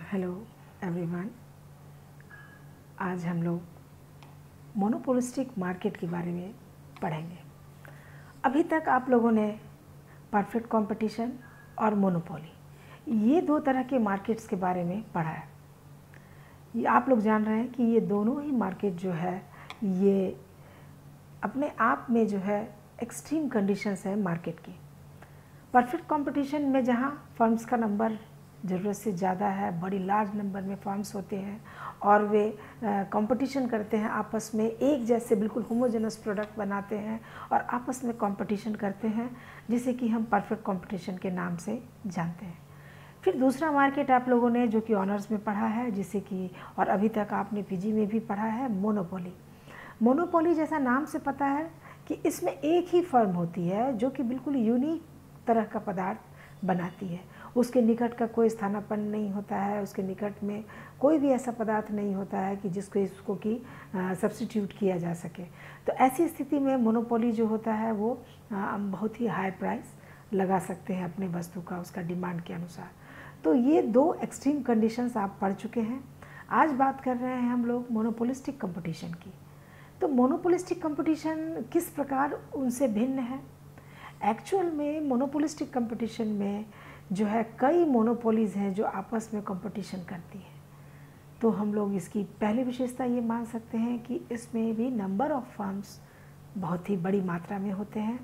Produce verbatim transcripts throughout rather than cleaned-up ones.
Hello everyone. आज हम लोग मोनोपोलिस्टिक मार्केट के बारे में पढ़ेंगे। अभी तक आप लोगों ने परफेक्ट कंपटीशन और मोनोपोली ये दो तरह के मार्केट्स के बारे में पढ़ा है। ये आप लोग जान रहे हैं कि ये दोनों ही मार्केट जो है ये अपने आप में जो है एक्सट्रीम कंडीशंस है मार्केट की। परफेक्ट कंपटीशन में जहाँ फर्म्स का नंबर ज़रूरत से ज़्यादा है, बड़ी लार्ज नंबर में फर्म्स होते हैं और वे कंपटीशन करते हैं आपस में, एक जैसे बिल्कुल होमोजेनस प्रोडक्ट बनाते हैं और आपस में कंपटीशन करते हैं, जिसे कि हम परफेक्ट कंपटीशन के नाम से जानते हैं। फिर दूसरा मार्केट आप लोगों ने जो कि ऑनर्स में पढ़ा है, जिसे कि और अभी तक आपने पीजी में भी पढ़ा है, मोनोपोली। मोनोपोली जैसा नाम से पता है कि इसमें एक ही फर्म होती है जो कि बिल्कुल यूनिक तरह का पदार्थ बनाती है। उसके निकट का कोई स्थानापन्न नहीं होता है, उसके निकट में कोई भी ऐसा पदार्थ नहीं होता है कि जिसको इसको कि सब्स्टिट्यूट किया जा सके। तो ऐसी स्थिति में मोनोपोली जो होता है वो आ, बहुत ही हाई प्राइस लगा सकते हैं अपने वस्तु का, उसका डिमांड के अनुसार। तो ये दो एक्सट्रीम कंडीशंस आप पढ़ चुके हैं। आज बात कर रहे हैं हम लोग मोनोपोलिस्टिक कंपटीशन की। तो मोनोपोलिस्टिक कंपटीशन किस प्रकार उनसे भिन्न है? एक्चुअल में मोनोपोलिस्टिक कंपटीशन में जो है कई मोनोपोलीज हैं जो आपस में कंपटीशन करती हैं। तो हम लोग इसकी पहली विशेषता ये मान सकते हैं कि इसमें भी नंबर ऑफ फर्म्स बहुत ही बड़ी मात्रा में होते हैं,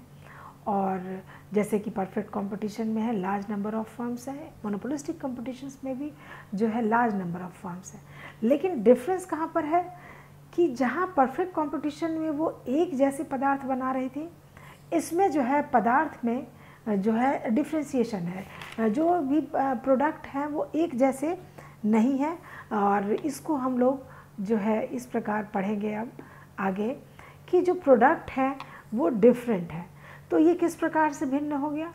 और जैसे कि परफेक्ट कंपटीशन में है लार्ज नंबर ऑफ फर्म्स हैं, मोनोपोलिस्टिक कंपटीशंस में भी जो है लार्ज नंबर ऑफ फर्म्स हैं। लेकिन डिफरेंस कहाँ पर है कि जहाँ परफेक्ट कंपटीशन में वो एक जैसे पदार्थ बना रही थी, इसमें जो है पदार्थ में जो है डिफ्रेंसिएशन है, जो भी प्रोडक्ट हैं वो एक जैसे नहीं है। और इसको हम लोग जो है इस प्रकार पढ़ेंगे अब आगे कि जो प्रोडक्ट है वो डिफरेंट है। तो ये किस प्रकार से भिन्न हो गया?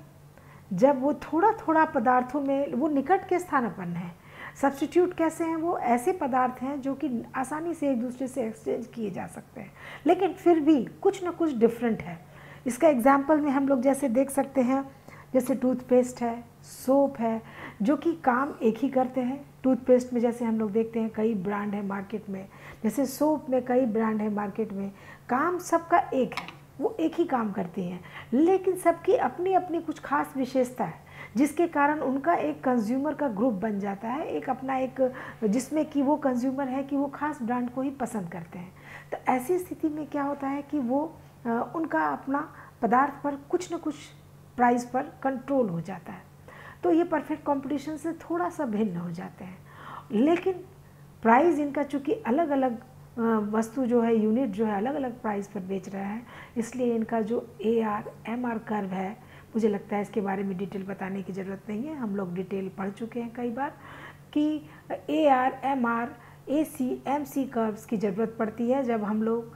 जब वो थोड़ा थोड़ा पदार्थों में वो निकट के स्थानापन्न है। सब्स्टिट्यूट कैसे हैं? वो ऐसे पदार्थ हैं जो कि आसानी से एक दूसरे से एक्सचेंज किए जा सकते हैं, लेकिन फिर भी कुछ ना कुछ डिफरेंट है। इसका एग्जाम्पल में हम लोग जैसे देख सकते हैं, जैसे टूथपेस्ट है, सोप है, जो कि काम एक ही करते हैं। टूथपेस्ट में जैसे हम लोग देखते हैं कई ब्रांड है मार्केट में, जैसे सोप में कई ब्रांड है मार्केट में, काम सबका एक है, वो एक ही काम करती हैं, लेकिन सबकी अपनी अपनी कुछ खास विशेषता है, जिसके कारण उनका एक कंज्यूमर का ग्रुप बन जाता है, एक अपना एक, जिसमें कि वो कंज्यूमर है कि वो खास ब्रांड को ही पसंद करते हैं। तो ऐसी स्थिति में क्या होता है कि वो उनका अपना पदार्थ पर कुछ न कुछ प्राइस पर कंट्रोल हो जाता है। तो ये परफेक्ट कंपटीशन से थोड़ा सा भिन्न हो जाते हैं, लेकिन प्राइस इनका चूँकि अलग अलग वस्तु जो है, यूनिट जो है अलग अलग प्राइस पर बेच रहा है, इसलिए इनका जो A R M R curve है, मुझे लगता है इसके बारे में डिटेल बताने की ज़रूरत नहीं है, हम लोग डिटेल पढ़ चुके हैं कई बार कि A R M R A C M C curves की ज़रूरत पड़ती है जब हम लोग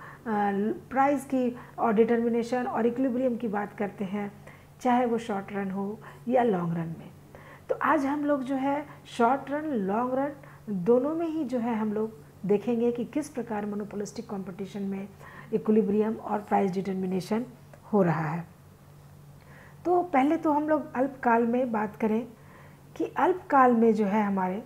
प्राइस की और डिटर्मिनेशन और इक्विलिब्रियम की बात करते हैं, चाहे वो शॉर्ट रन हो या लॉन्ग रन में। तो आज हम लोग जो है शॉर्ट रन, लॉन्ग रन दोनों में ही जो है हम लोग देखेंगे कि किस प्रकार मोनोपोलिस्टिक कंपटीशन में इक्विलिब्रियम और प्राइस डिटर्मिनेशन हो रहा है। तो पहले तो हम लोग अल्पकाल में बात करें कि अल्पकाल में जो है हमारे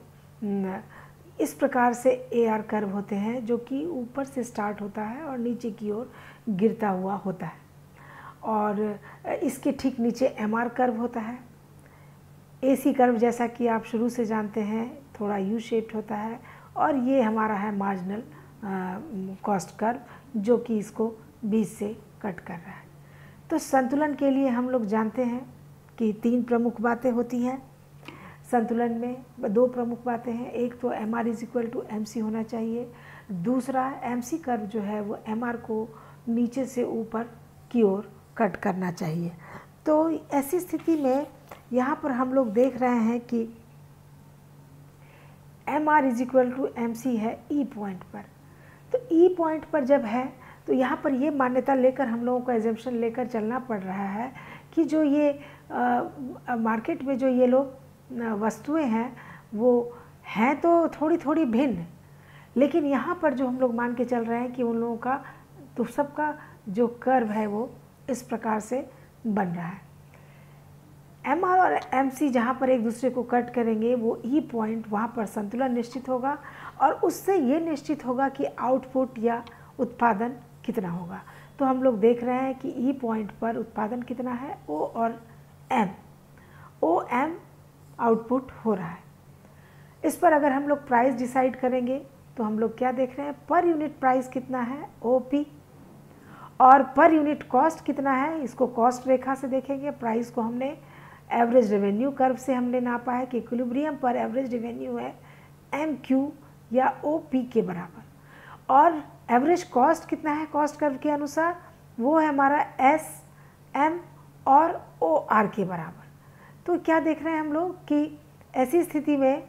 इस प्रकार से ए आर कर्व होते हैं, जो कि ऊपर से स्टार्ट होता है और नीचे की ओर गिरता हुआ होता है, और इसके ठीक नीचे एम आर कर्व होता है। ए सी कर्व जैसा कि आप शुरू से जानते हैं थोड़ा यू शेप्ड होता है, और ये हमारा है मार्जिनल कॉस्ट कर्व, जो कि इसको बीच से कट कर रहा है। तो संतुलन के लिए हम लोग जानते हैं कि तीन प्रमुख बातें होती हैं संतुलन में। दो प्रमुख बातें हैं, एक तो M R is equal to M C होना चाहिए, दूसरा एम सी कर्व जो है वो एम आर को नीचे से ऊपर की ओर कट करना चाहिए। तो ऐसी स्थिति में यहाँ पर हम लोग देख रहे हैं कि M R is equal to M C है ई पॉइंट पर। तो ई पॉइंट पर जब है तो यहाँ पर ये मान्यता लेकर हम लोगों को एजम्पशन लेकर चलना पड़ रहा है कि जो ये आ, मार्केट में जो ये लोग वस्तुएं हैं वो हैं तो थोड़ी थोड़ी भिन्न, लेकिन यहाँ पर जो हम लोग मान के चल रहे हैं कि उन लोगों का तो सबका जो कर्व है वो इस प्रकार से बन रहा है। एम आर और एम सी जहाँ पर एक दूसरे को कट करेंगे वो ई पॉइंट, वहाँ पर संतुलन निश्चित होगा और उससे ये निश्चित होगा कि आउटपुट या उत्पादन कितना होगा। तो हम लोग देख रहे हैं कि ई पॉइंट पर उत्पादन कितना है, ओ और एम, ओ एम आउटपुट हो रहा है। इस पर अगर हम लोग प्राइस डिसाइड करेंगे तो हम लोग क्या देख रहे हैं, पर यूनिट प्राइस कितना है, ओ पी, और पर यूनिट कॉस्ट कितना है, इसको कॉस्ट रेखा से देखेंगे। प्राइस को हमने एवरेज रेवेन्यू कर्व से हमने नापा है कि इक्विलिब्रियम पर एवरेज रेवेन्यू है एम क्यू या ओ पी के बराबर, और एवरेज कॉस्ट कितना है कॉस्ट कर्व के अनुसार, वो है हमारा एस एम और ओ आर के बराबर। तो क्या देख रहे हैं हम लोग कि ऐसी स्थिति में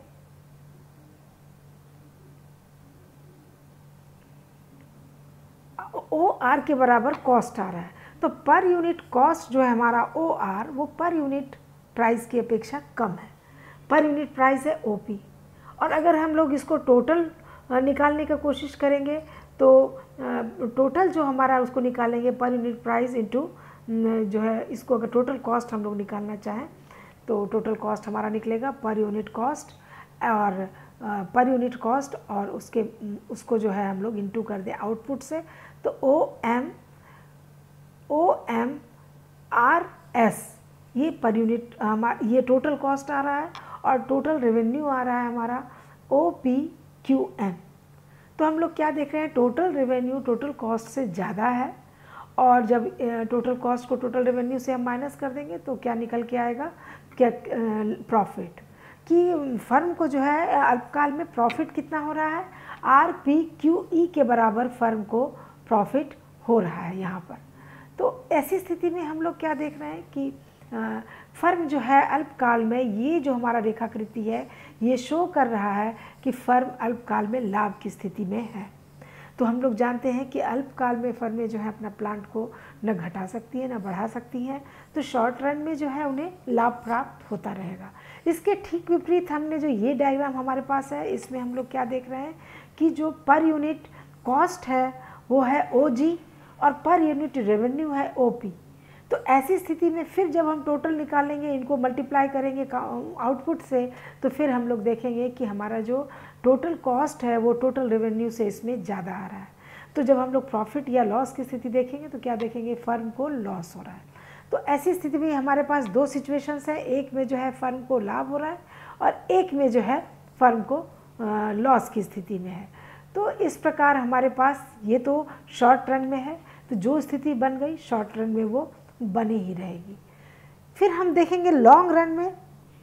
ओ आर के बराबर कॉस्ट आ रहा है, तो पर यूनिट कॉस्ट जो है हमारा ओ आर वो पर यूनिट प्राइस की अपेक्षा कम है। पर यूनिट प्राइस है ओ पी, और अगर हम लोग इसको टोटल निकालने की कोशिश करेंगे तो टोटल जो हमारा उसको निकालेंगे पर यूनिट प्राइस इनटू जो है, इसको अगर टोटल कॉस्ट हम लोग निकालना चाहें तो टोटल कॉस्ट हमारा निकलेगा पर यूनिट कॉस्ट, और पर यूनिट कॉस्ट और उसके उसको जो है हम लोग इनटू कर दें आउटपुट से, तो O M O M R S ये पर यूनिट हमारा ये टोटल कॉस्ट आ रहा है, और टोटल रेवेन्यू आ रहा है हमारा ओ पी क्यू एम। तो हम लोग क्या देख रहे हैं, टोटल रेवेन्यू टोटल कॉस्ट से ज़्यादा है, और जब टोटल कॉस्ट को टोटल रेवेन्यू से हम माइनस कर देंगे तो क्या निकल के आएगा, क्या प्रॉफिट, कि फर्म को जो है अल्पकाल में प्रॉफिट कितना हो रहा है, आर पी क्यू ई के बराबर फर्म को प्रॉफिट हो रहा है यहाँ पर। तो ऐसी स्थिति में हम लोग क्या देख रहे हैं कि आ, फर्म जो है अल्पकाल में, ये जो हमारा रेखाकृति है ये शो कर रहा है कि फर्म अल्पकाल में लाभ की स्थिति में है। तो हम लोग जानते हैं कि अल्पकाल में फर्में जो है अपना प्लांट को न घटा सकती हैं न बढ़ा सकती हैं, तो शॉर्ट रन में जो है उन्हें लाभ प्राप्त होता रहेगा। इसके ठीक विपरीत हमने जो ये डायग्राम हमारे पास है, इसमें हम लोग क्या देख रहे हैं कि जो पर यूनिट कॉस्ट है वो है ओ जी, और पर यूनिट रेवेन्यू है ओ पी। तो ऐसी स्थिति में फिर जब हम टोटल निकालेंगे, इनको मल्टीप्लाई करेंगे आउटपुट से, तो फिर हम लोग देखेंगे कि हमारा जो टोटल कॉस्ट है वो टोटल रेवेन्यू से इसमें ज़्यादा आ रहा है। तो जब हम लोग प्रॉफिट या लॉस की स्थिति देखेंगे तो क्या देखेंगे, फर्म को लॉस हो रहा है। तो ऐसी स्थिति में हमारे पास दो सिचुएशंस हैं, एक में जो है फर्म को लाभ हो रहा है और एक में जो है फर्म को लॉस की स्थिति में है। तो इस प्रकार हमारे पास ये तो शॉर्ट रन में है, तो जो स्थिति बन गई शॉर्ट रन में वो बनी ही रहेगी। फिर हम देखेंगे लॉन्ग रन में,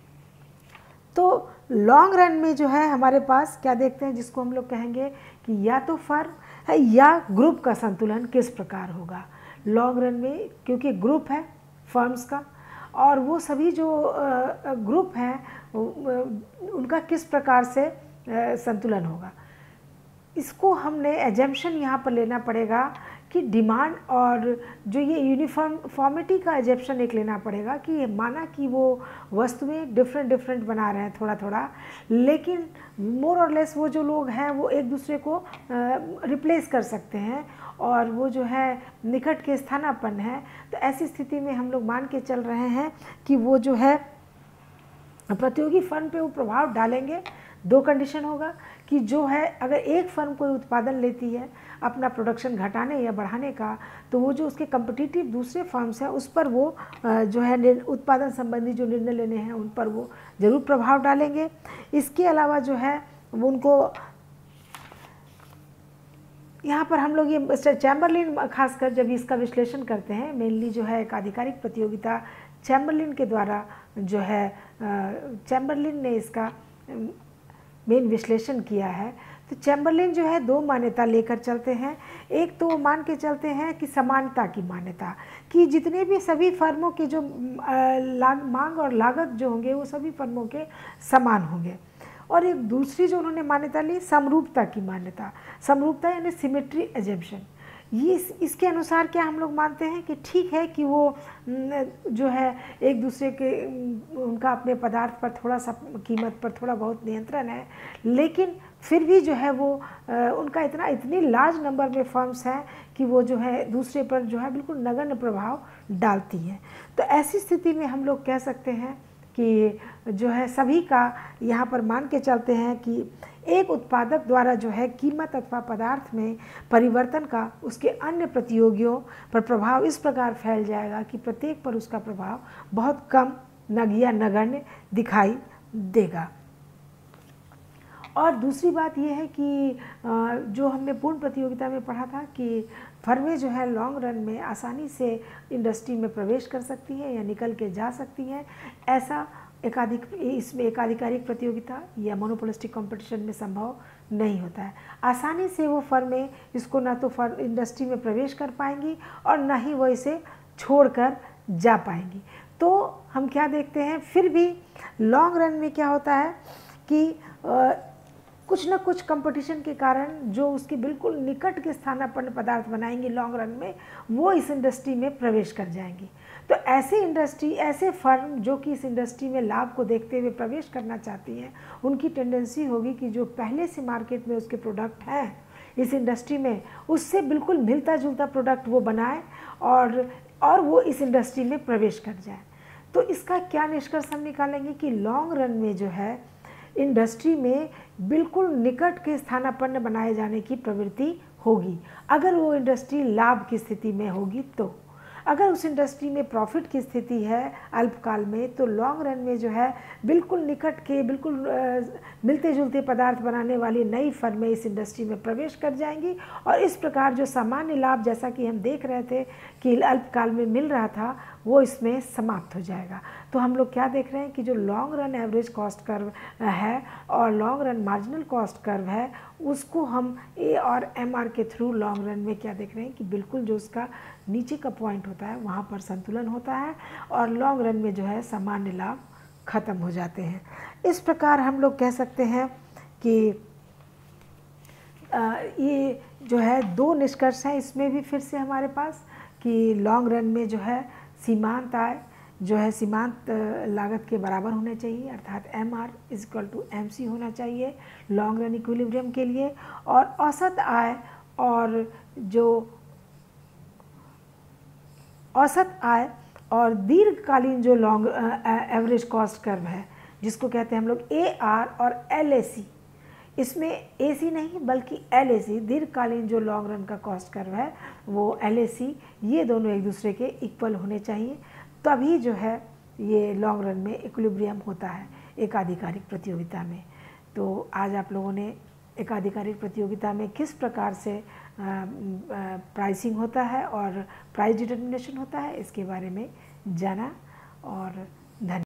तो लॉन्ग रन में जो है हमारे पास क्या देखते हैं, जिसको हम लोग कहेंगे कि या तो फर्म है या ग्रुप का संतुलन किस प्रकार होगा लॉन्ग रन में, क्योंकि ग्रुप है फर्म्स का, और वो सभी जो ग्रुप हैं उनका किस प्रकार से संतुलन होगा। इसको हमने एजम्पशन यहाँ पर लेना पड़ेगा कि डिमांड और जो ये यूनिफॉर्मिटी का एजम्पशन एक लेना पड़ेगा कि माना कि वो वस्तुएं डिफरेंट डिफरेंट बना रहे हैं थोड़ा थोड़ा, लेकिन मोर और लेस वो जो लोग हैं वो एक दूसरे को रिप्लेस कर सकते हैं और वो जो है निकट के स्थानापन्न है। तो ऐसी स्थिति में हम लोग मान के चल रहे हैं कि वो जो है प्रतियोगी फर्म पे वो प्रभाव डालेंगे। दो कंडीशन होगा कि जो है अगर एक फर्म कोई उत्पादन लेती है अपना प्रोडक्शन घटाने या बढ़ाने का, तो वो जो उसके कम्पिटिटिव दूसरे फर्म्स हैं उस पर वो जो है उत्पादन संबंधी जो निर्णय लेने हैं उन पर वो ज़रूर प्रभाव डालेंगे। इसके अलावा जो है वो उनको यहाँ पर हम लोग ये चैम्बरलिन खासकर जब इसका विश्लेषण करते हैं, मेनली जो है एक आधिकारिक प्रतियोगिता चैम्बरलिन के द्वारा जो है चैम्बरलिन ने इसका मेन विश्लेषण किया है। तो चैम्बरलिन जो है दो मान्यता लेकर चलते हैं। एक तो वो मान के चलते हैं कि समानता की मान्यता, कि जितने भी सभी फर्मों के जो लाग मांग और लागत जो होंगे वो सभी फर्मों के समान होंगे। और एक दूसरी जो उन्होंने मान्यता ली समरूपता की मान्यता, समरूपता यानी सिमेट्री एजम्पशन। ये इस, इसके अनुसार क्या हम लोग मानते हैं कि ठीक है कि वो जो है एक दूसरे के उनका अपने पदार्थ पर थोड़ा सा कीमत पर थोड़ा बहुत नियंत्रण है, लेकिन फिर भी जो है वो उनका इतना इतनी लार्ज नंबर में फर्म्स हैं कि वो जो है दूसरे पर जो है बिल्कुल नगण्य प्रभाव डालती हैं। तो ऐसी स्थिति में हम लोग कह सकते हैं कि जो है सभी का यहाँ पर मान के चलते हैं कि एक उत्पादक द्वारा जो है कीमत अथवा पदार्थ में परिवर्तन का उसके अन्य प्रतियोगियों पर प्रभाव इस प्रकार फैल जाएगा कि प्रत्येक पर उसका प्रभाव बहुत कम नग या नगण्य दिखाई देगा। और दूसरी बात यह है कि जो हमने पूर्ण प्रतियोगिता में पढ़ा था कि फर्में जो है लॉन्ग रन में आसानी से इंडस्ट्री में प्रवेश कर सकती हैं या निकल के जा सकती हैं, ऐसा एकाधिक इसमें एकाधिकारिक प्रतियोगिता या मोनोपोलिस्टिक कंपटीशन में संभव नहीं होता है। आसानी से वो फर्में इसको ना तो फर्म इंडस्ट्री में प्रवेश कर पाएंगी और ना ही वो इसे छोड़कर जा पाएंगी। तो हम क्या देखते हैं, फिर भी लॉन्ग रन में क्या होता है कि आ, कुछ न कुछ कंपटीशन के कारण जो उसके बिल्कुल निकट के स्थानापन्न पदार्थ बनाएंगे लॉन्ग रन में, वो इस इंडस्ट्री में प्रवेश कर जाएंगी। तो ऐसे इंडस्ट्री ऐसे फर्म जो कि इस इंडस्ट्री में लाभ को देखते हुए प्रवेश करना चाहती हैं, उनकी टेंडेंसी होगी कि जो पहले से मार्केट में उसके प्रोडक्ट हैं इस इंडस्ट्री में, उससे बिल्कुल मिलता जुलता प्रोडक्ट वो बनाए और और वो इस इंडस्ट्री में प्रवेश कर जाए। तो इसका क्या निष्कर्ष हम निकालेंगे कि लॉन्ग रन में जो है इंडस्ट्री में बिल्कुल निकट के स्थानापन्न बनाए जाने की प्रवृत्ति होगी, अगर वो इंडस्ट्री लाभ की स्थिति में होगी। तो अगर उस इंडस्ट्री में प्रॉफिट की स्थिति है अल्पकाल में, तो लॉन्ग रन में जो है बिल्कुल निकट के बिल्कुल मिलते जुलते पदार्थ बनाने वाली नई फर्में इस इंडस्ट्री में प्रवेश कर जाएंगी और इस प्रकार जो सामान्य लाभ जैसा कि हम देख रहे थे कि अल्पकाल में मिल रहा था, वो इसमें समाप्त हो जाएगा। तो हम लोग क्या देख रहे हैं कि जो long run average cost curve है और long run marginal cost curve है, उसको हम ए और एम आर के थ्रू लॉन्ग रन में क्या देख रहे हैं कि बिल्कुल जो उसका नीचे का पॉइंट होता है वहाँ पर संतुलन होता है और लॉन्ग रन में जो है सामान्य लाभ खत्म हो जाते हैं। इस प्रकार हम लोग कह सकते हैं कि आ, ये जो है दो निष्कर्ष हैं इसमें भी फिर से हमारे पास कि लॉन्ग रन में जो है सीमांत आय जो है सीमांत लागत के बराबर होने चाहिए, अर्थात M R is equal to M C होना चाहिए लॉन्ग रन इक्विलिब्रियम के लिए, और औसत आय और जो औसत आय और दीर्घकालीन जो लॉन्ग एवरेज कॉस्ट कर्व है जिसको कहते हैं हम लोग ए आर और एल ए सी, इसमें ए सी नहीं बल्कि एल ए सी दीर्घकालीन जो लॉन्ग रन का कॉस्ट कर्व है वो एल ए सी, ये दोनों एक दूसरे के इक्वल होने चाहिए, तभी जो है ये लॉन्ग रन में इक्विलिब्रियम होता है एकाधिकारिक प्रतियोगिता में। तो आज आप लोगों ने एकाधिकारिक प्रतियोगिता में किस प्रकार से प्राइसिंग होता है और प्राइस डिटर्मिनेशन होता है इसके बारे में जाना, और धन्यवाद।